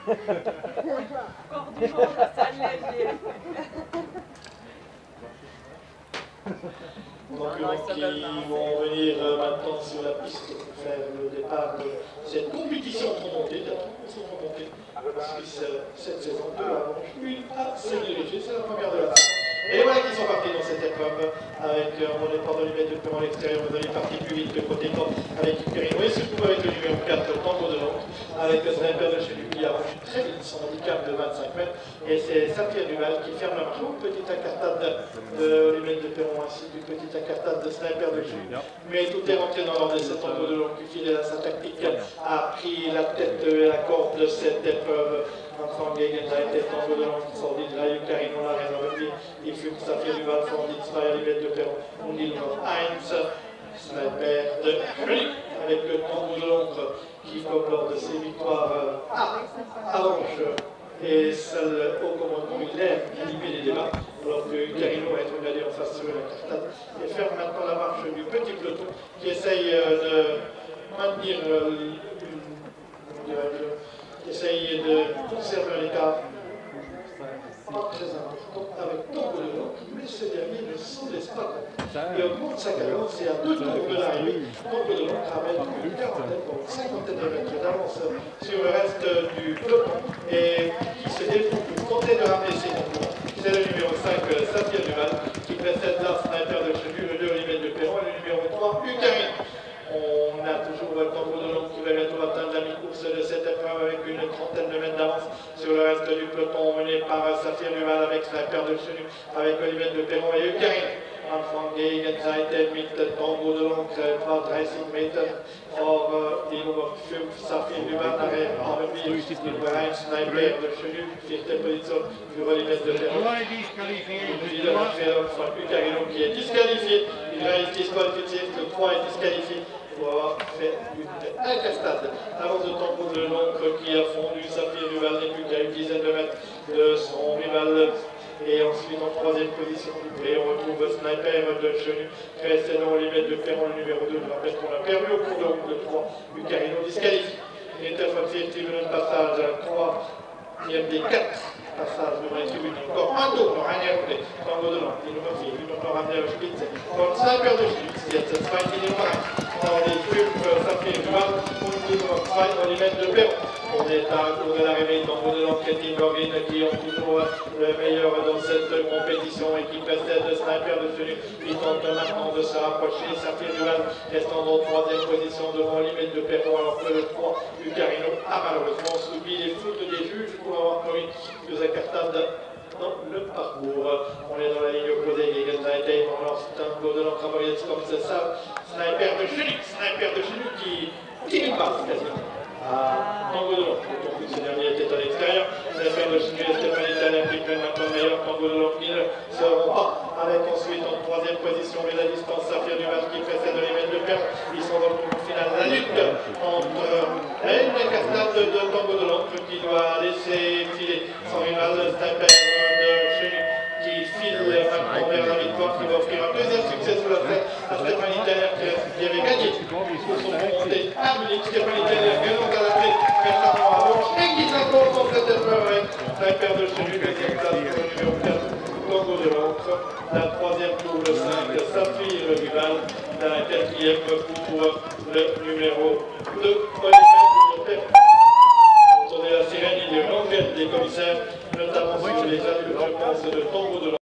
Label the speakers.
Speaker 1: Encore du monde, ça léger.
Speaker 2: Donc qui vont venir maintenant sur la piste pour faire le départ de cette compétition remontée, Suisse cette saison 2 avant une à se diriger, c'est la première de la fin. Et voilà qu'ils sont partis dans cette épreuve avec mon départ de limite de à l'extérieur, vous allez partir plus vite de côté camp avec Perino et surtout avec le numéro 4, Tango de Londres, avec le sniper de chez lui qui avance très vite son handicap de 25 mètres et c'est Saphir Duval qui ferme la marche. Petite incartade de limite de Perron ainsi que petite incartade de sniper de chez lui. Mais tout est rentré dans l'ordre de cet Tango de Londres qui fidèle à sa tactique a pris la tête et la corde de cette épreuve. Enfant Gegen a été Tango de Londres qui sort d'Idra, Karino la réserve. Il fut Saphir Duval, Fondit, Smile, limite de Perron, Undil Heinz, sniper de Chronique avec le Tango de Londres qui, comme lors de ses victoires avance et celle au commandement militaire limite les débats, alors que Carino va être regardé en face sur la cartade et faire maintenant la marche du petit peloton qui essaye de maintenir essaye de conserver l'écart. Pas très important avec Tango de Londres, mais ce dernier ne s'en laisse pas compter. Et augmente sa cadence et à 2 tours de l'arrivée, Tango de Londres ramène une quarantaine, donc 50 de mètres d'avance sur le reste du peloton et qui se défend pour tenter de ramener ses concurrents. C'est le numéro 5, Saphir Duval, qui précède là Sniper de Chenu, le 2 Olivier de Perron et le numéro 3, Ucarin. On a toujours Tango de Londres qui va bientôt atteindre la mi-course de cette épreuve avec une trentaine de mètres d'avance sur le reste du peloton mené par Saphir Duval avec Sniper de Chenu, avec Olivier de Perron et Ucarin. Anfang gegen Seite mit Tango de Londres, etwa 30 Meter vor die Nummer 5, Saphir Duval, nachher Armby, Nummer 1, Sniper de Chenu, 4e position für Olivier de Perron. Wieder l'entraîneur von Ucarino qui est disqualifié, il reste disqualifié, le 3 est disqualifié pour avoir fait une incartade. Avance de Tango de Londres qui a fondu Saphir Duval n'est plus qu'à une dizaine de mètres de son rival. Et ensuite en 3e position du pré, on retrouve Sniper de Chenu, précédent Olivier de Perron, le numéro 2. Je rappelle qu'on a perdu au cours de route de 3, Ucarino disqualifié. Interfacile, Steven passage à 3e des 4 passages de la tribune. Encore un tour, noch eine Runde. Tango de Londres, die Nummer 4, die noch an der Spitze. Von Sniper de Chenu, jetzt der zweite Nummer 1. Dans les 5, Saphir Duval und die Nummer 2, Olivier de Perron. On est à court de l'arrivée, Tango de Londres, Ketty Borgin qui ont toujours le meilleur dans cette compétition et qui précède le Sniper de Chenu. Il tente maintenant de se rapprocher. Saphir Duval restant en 3e position devant Olivier de Perron, alors que le 3, Ucarino, a malheureusement subi les foudres des juges pour avoir commis deux incartades dans le parcours. On est dans la ligne opposée, Gegen Seite, on lance Tango de Londres, comme c'est ça. Sniper de Chenu qui nous passe quasiment. Tango de Londres, donc ce dernier était à l'extérieur. Sniper de Chenu et Stéphanie Taller qui prennent maintenant le meilleur. Tango de Londres qui ne seront pas avec ensuite en 3e position, mais la distance Saphir Duval qui précède Olivier de Perron. Ils sont dans le tour final. La lutte entre une incartade de Tango de Londres qui doit laisser filer son rival Sniper de Chenu qui file maintenant vers la victoire, qui va offrir un 2e succès sous la tête à Stéphanie Taller qui avait gagné pour son remontée à Munich. Stéphanie Taller gagnant à la clé, récemment à Bourges et qui s'impose dans cette épreuve avec Sniper de Chenu, 2e place pour le numéro 4, Tango de Londres. La 3e tour, le 5, Saphir Duval. La 4e pour le numéro 2, Olivier de Perron. Tourner la sirène, il y a une enquête des commissaires, notamment sur les adultes, je pense, de Tango de Londres.